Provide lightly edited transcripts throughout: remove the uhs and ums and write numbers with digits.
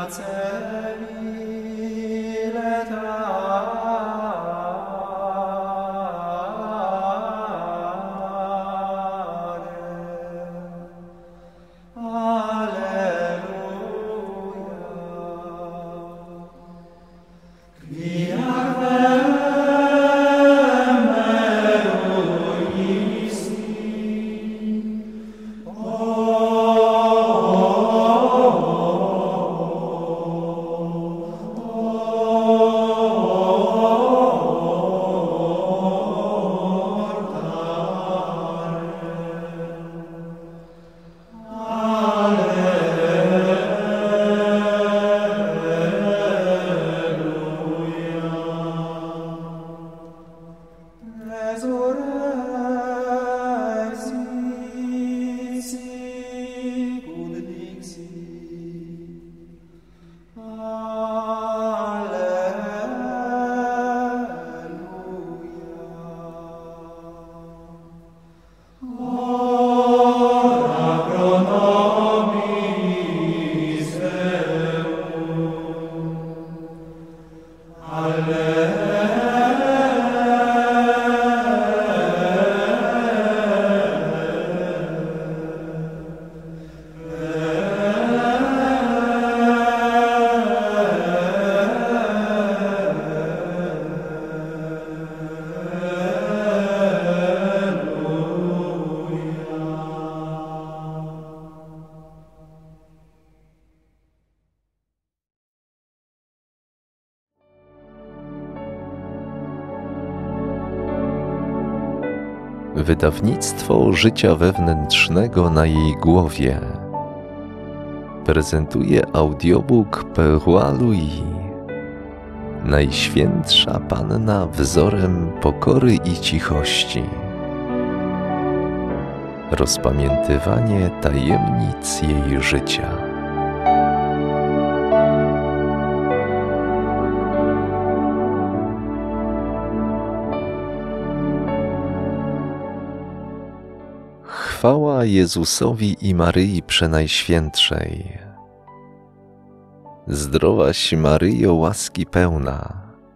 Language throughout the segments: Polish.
Wydawnictwo Życia Wewnętrznego na jej głowie prezentuje audiobook Perroi Louis, Najświętsza Panna wzorem pokory i cichości. Rozpamiętywanie tajemnic jej życia. Chwała Jezusowi i Maryi Przenajświętszej. Zdrowaś Maryjo, łaski pełna.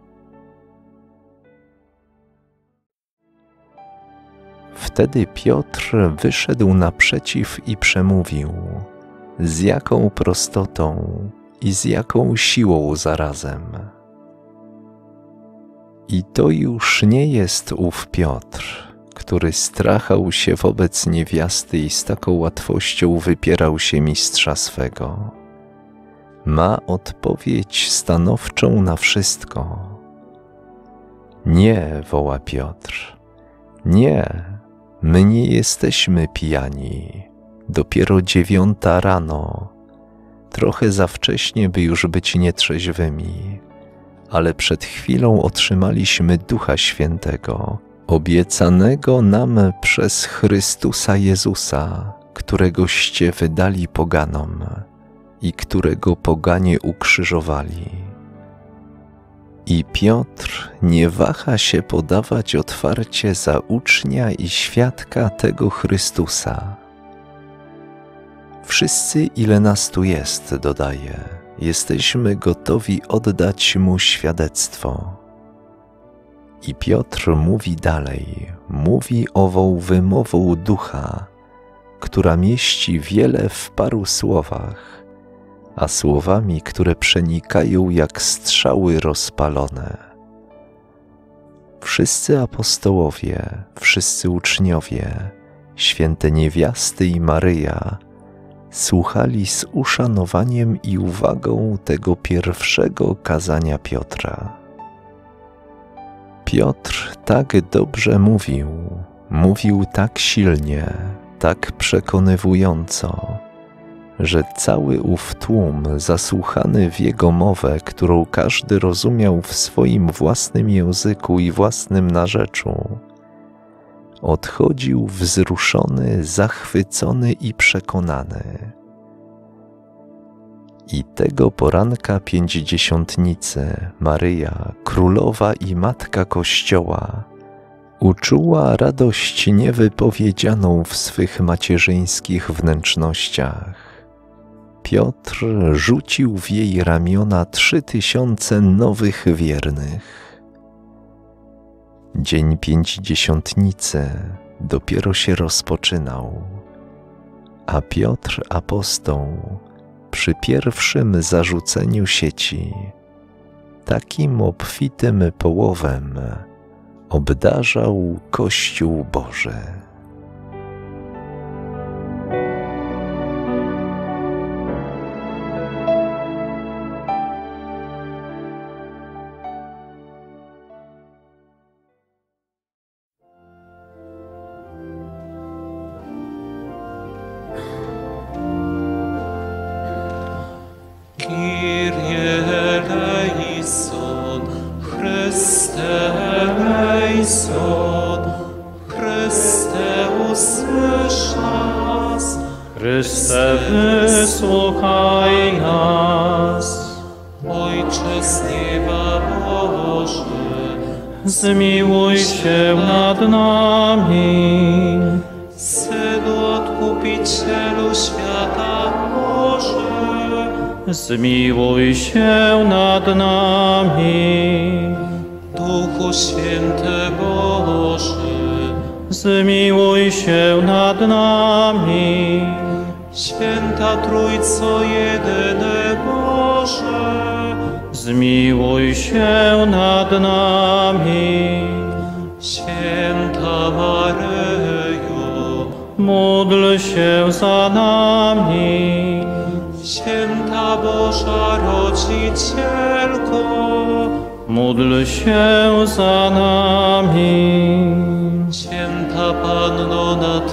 Wtedy Piotr wyszedł naprzeciw i przemówił, z jaką prostotą i z jaką siłą zarazem. I to już nie jest ów Piotr, który strachał się wobec niewiasty i z taką łatwością wypierał się mistrza swego. Ma odpowiedź stanowczą na wszystko. Nie, woła Piotr, nie, my nie jesteśmy pijani, dopiero 9 rano, trochę za wcześnie, by już być nietrzeźwymi, ale przed chwilą otrzymaliśmy Ducha Świętego, obiecanego nam przez Chrystusa Jezusa, któregoście wydali poganom i którego poganie ukrzyżowali. I Piotr nie waha się podawać otwarcie za ucznia i świadka tego Chrystusa. Wszyscy, ile nas tu jest, dodaje, jesteśmy gotowi oddać Mu świadectwo. I Piotr mówi dalej, mówi ową wymową ducha, która mieści wiele w paru słowach, a słowami, które przenikają jak strzały rozpalone. Wszyscy apostołowie, wszyscy uczniowie, święte niewiasty i Maryja słuchali z uszanowaniem i uwagą tego pierwszego kazania Piotra. Piotr tak dobrze mówił tak silnie, tak przekonywująco, że cały ów tłum zasłuchany w jego mowę, którą każdy rozumiał w swoim własnym języku i własnym narzeczu, odchodził wzruszony, zachwycony i przekonany. I tego poranka pięćdziesiątnicy Maryja, królowa i matka Kościoła, uczuła radość niewypowiedzianą w swych macierzyńskich wnętrznościach. Piotr rzucił w jej ramiona 3000 nowych wiernych. Dzień Pięćdziesiątnicy dopiero się rozpoczynał, a Piotr apostoł przy pierwszym zarzuceniu sieci takim obfitym połowem obdarzał Kościół Boży. Kyrie eleison, Chryste eleison, Chryste usłysz nas. Chryste, wysłuchaj nas. Ojcze z nieba Boży, Zmiłuj się nad nami. Synu Odkupicielu świata Boży, Zmiłuj się nad nami. Duchu Święty Boży, Zmiłuj się nad nami. Święta Trójco jedyny Boże, Zmiłuj się nad nami. Święta Maryjo, Módl się za nami. Święta Boża Rodzicielko, Módl się za nami. Święta Panno nad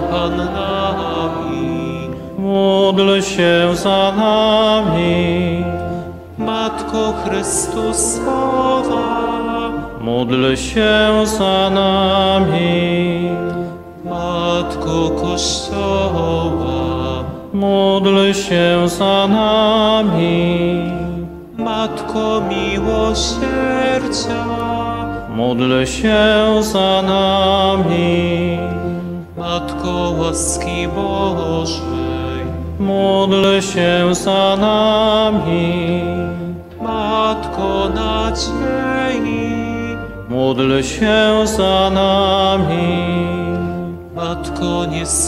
Pannami, Módl się za nami. Matko Chrystusowa, Módl się za nami. Matko Kościoła, Módl się za nami. Matko Miłosierdzia, Módl się za nami. Matko łaski Bożej, Módl się za nami. Matko nadziei, Módl się za nami. Matko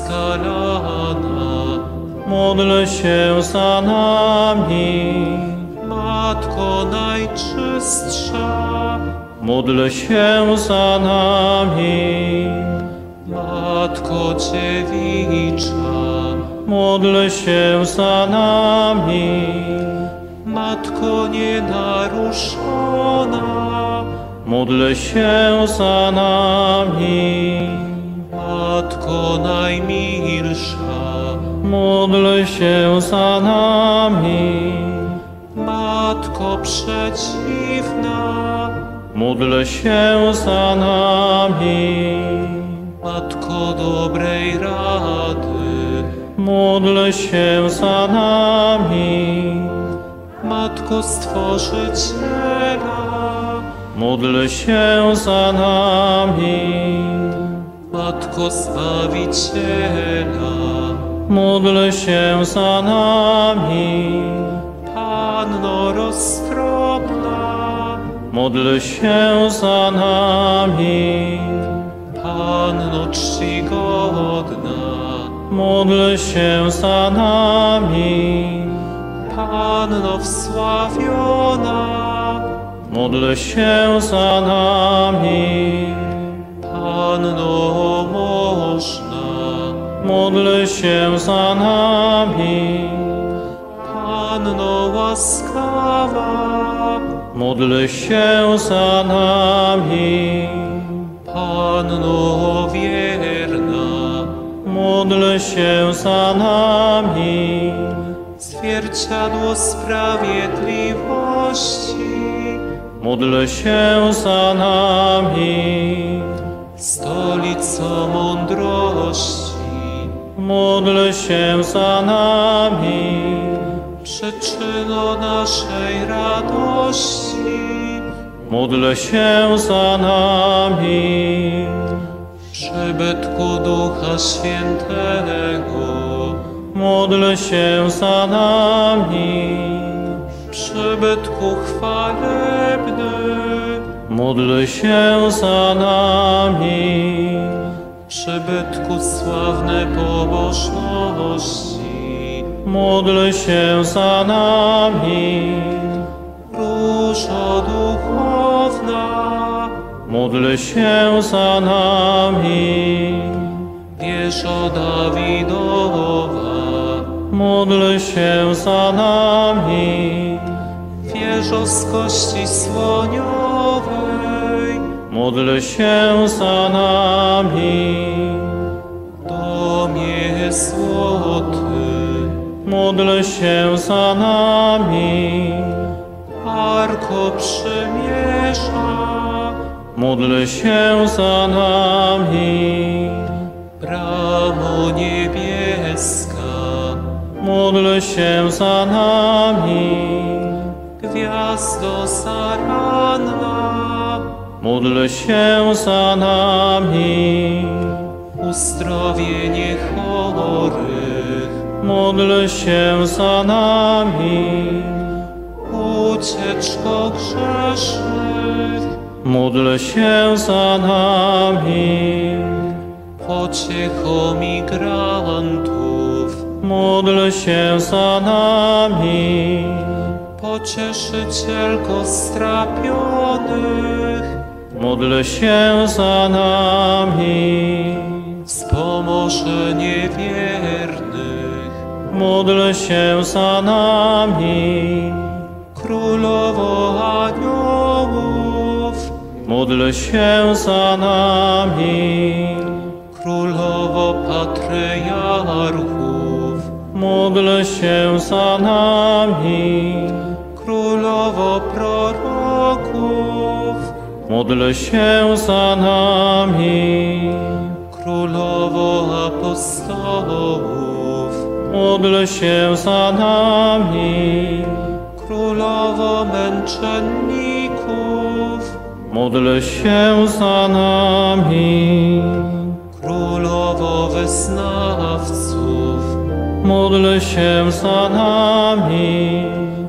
nieskalana, Módl się za nami. Matko najczystsza, Módl się za nami. Matko dziewicza, Módl się za nami. Matko nienaruszona, Módl się za nami. Matko najmilsza, Módl się za nami. Matko przeciwna, Módl się za nami. Matko dobrej rady, Módl się za nami. Matko Stworzyciela, Módl się za nami. Matko Zbawiciela, Módl się za nami. Panno roztropna, Módl się za nami. Panno czcigodna, Módl się za nami. Panno wsławiona, Módl się za nami. Panno można, Módl się za nami. Panno łaskawa, Módl się za nami. Panno wierna, Módl się za nami. zwierciadło sprawiedliwości, Módl się za nami. stolico mądrości, Módl się za nami. przyczyno naszej radości, Módl się za nami. przybytku Ducha Świętego, módl się za nami. Przybytku chwalebny, Módl się za nami. przybytku sławne pobożności, Módl się za nami. Różo duchowna, Módl się za nami. wieżo Dawidowa, Módl się za nami. wieżo z kości słoniowej, Módl się za nami. domie złoty, Módl się za nami. Arko Przymierza, Módl się za nami. Bramo niebieska, Módl się za nami. Gwiazdo zaranna, Módl się za nami. uzdrowienie chorych, Módl się za nami. ucieczko grzesznych, Módl się za nami. pociecho migrantów, Módl się za nami. pocieszycielko strapionych, Módl się za nami. wspomoże niewiernych, Módl się za nami. królowo aniołów, Módl się za nami. królowo patriarchów, Módl się za nami. królowo proroków, Módl się za nami. królowo apostołów, Módl się za nami. królowo męczenników, Módl się za nami. królowo wyznawców, Módl się za nami.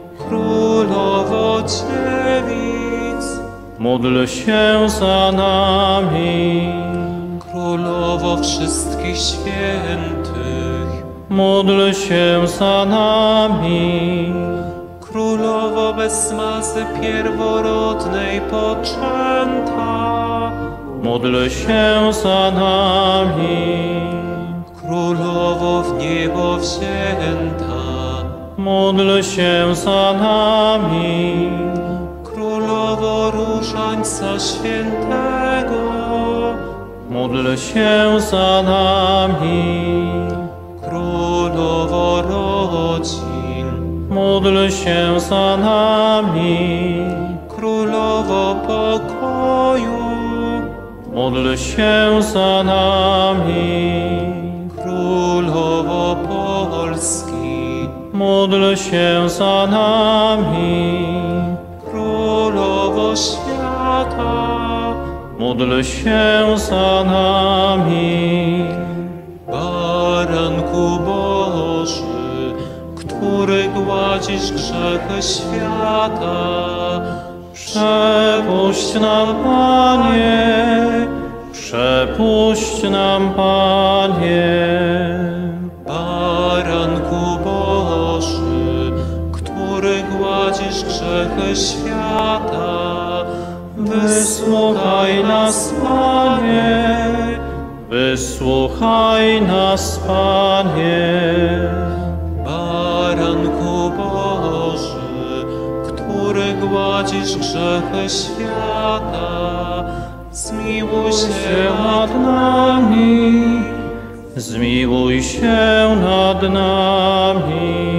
królowo dziewic, Módl się za nami. królowo wszystkich świętych, Módl się za nami. królowo bez mazy pierworodnej poczęta, Módl się za nami. królowo w niebo wzięta, Módl się za nami. królowo różańca świętego, Módl się za nami. królowo rodzin, Módl się za nami. królowo pokoju, Módl się za nami. królowo Polski, Módl się za nami. królowo świata, Módl się za nami. Baranku Boży, który gładzisz grzechy świata, Przepuść nam, Panie, przepuść nam, Panie. Baranku Boży, który gładzisz grzechy świata, Wysłuchaj nas, Panie, wysłuchaj nas, Panie. Baranku Boży, który gładzisz grzechy świata, zmiłuj się nad nami, zmiłuj się nad nami.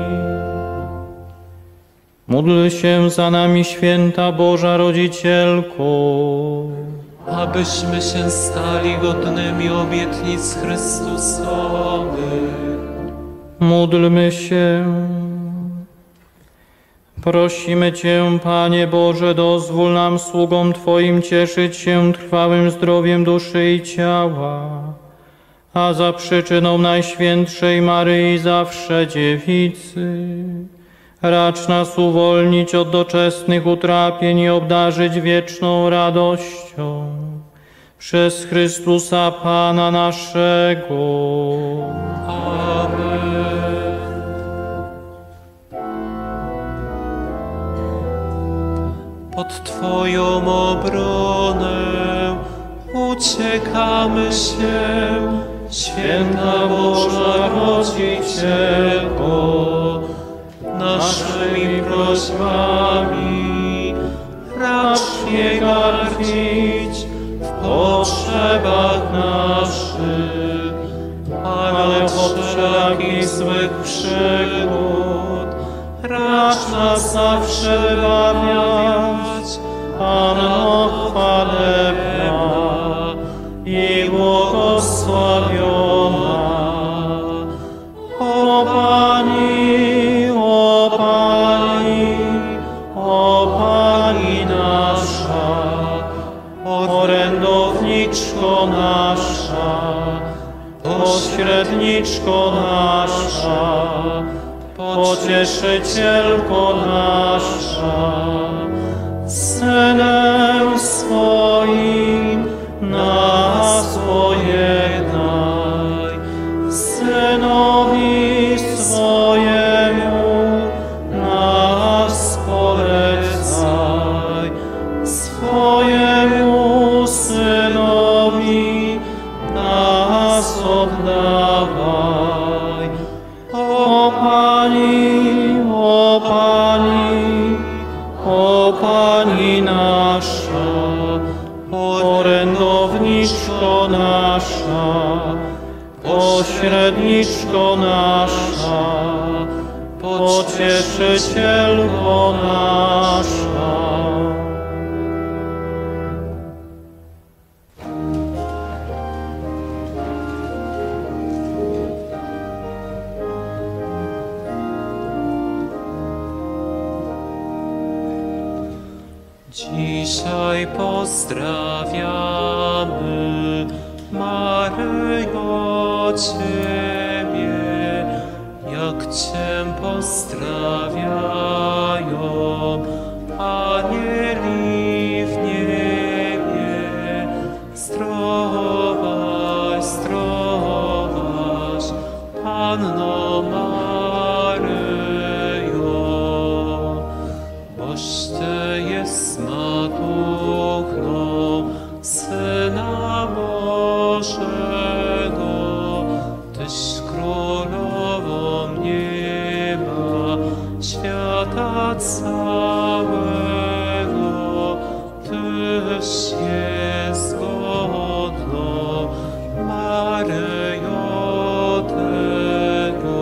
Módl się za nami, święta Boża Rodzicielko. abyśmy się stali godnymi obietnic Chrystusowych. Módlmy się. Prosimy Cię, Panie Boże, dozwól nam, sługom Twoim, cieszyć się trwałym zdrowiem duszy i ciała a za przyczyną Najświętszej Maryi zawsze Dziewicy, racz nas uwolnić od doczesnych utrapień i obdarzyć wieczną radością. Przez Chrystusa Pana naszego. Amen. Pod Twoją obronę uciekamy się, Święta Boża Rodzicielko, naszymi prośbami racz nie gardzić w potrzebach naszych, ale od wszelakich złych przygód racz nas zawsze wybawiać. Panno chwalebna i błogosławiona. O Pani, o Pani, o Pani nasza, orędowniczko nasza, pośredniczko nasza, pocieszycielko nasza, Synem swoim nas pojednaj, Synowi swojemu nas polecaj, swojemu Synowi nas oddawaj. O Pani, o Pani, o Pani nasza, orędowniczko nasza, pośredniczko nasza, pocieszycielko nasza. Dzisiaj pozdrawiamy, Maryjo, Ciebie, jak Cię pozdrawiają anieli w niebie. Zdrowaś, zdrowaś, Panno Maryjo, boś Ty jest matką Syna Bożego, Tyś królową nieba, świata całego, Tyś jest godną, Maryjo, tego.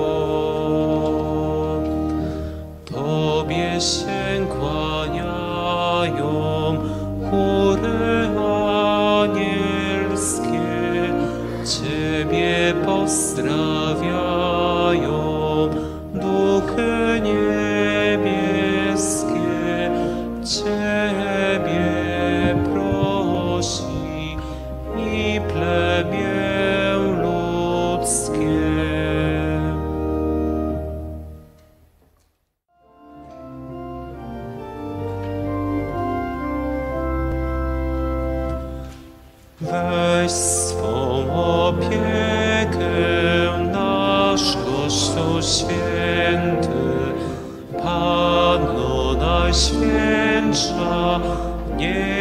Tobie się kłaniają chóry anielskie, Ciebie pozdrawiają duchy niebieskie, Ciebie prosi i plemię ludzkie. Weź swą opiekę nasz Kościół święty, Panno Najświętsza, niech